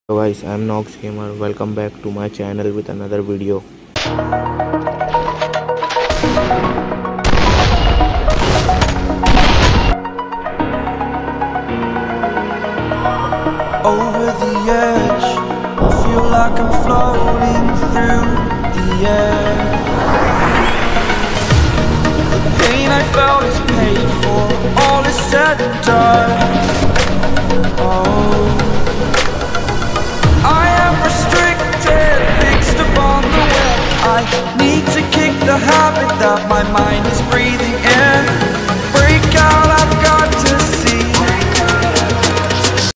So guys, I am Nox Gamer. Welcome back to my channel with another video. Over the edge, I feel like I'm floating through the air. The pain I felt is paid for, all is said and done. Oh, I am restricted, fixed upon the web. I need to kick the habit that my mind is breathing.